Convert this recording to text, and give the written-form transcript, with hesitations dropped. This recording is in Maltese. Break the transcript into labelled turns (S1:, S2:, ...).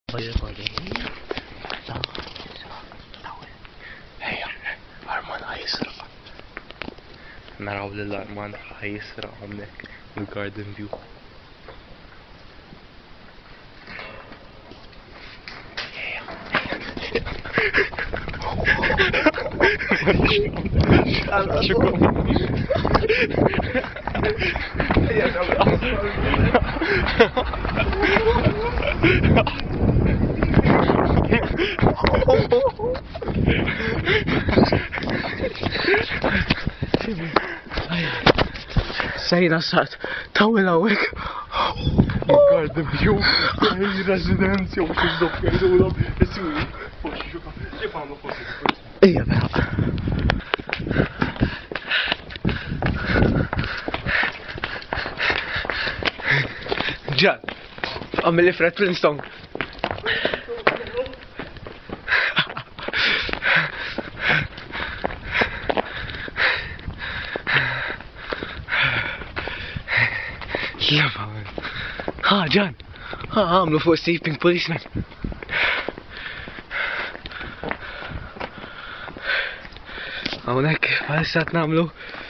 S1: أرمان هيسرق. نلعب للأرمان هيسرق هناك الجاردن فيو.
S2: سيدنا الصاد طول هواك
S1: الجاردن فيو هي ريزيدنسيا وش الدكتور يقولوا اسمي وش شوف عم نفوت
S2: ايه بقى جان اعمل لي فريد فلينستون. لا فاهم. ها جان ها عملوا فوق سليبينج بوليسمان. هناك لساتنا عملوا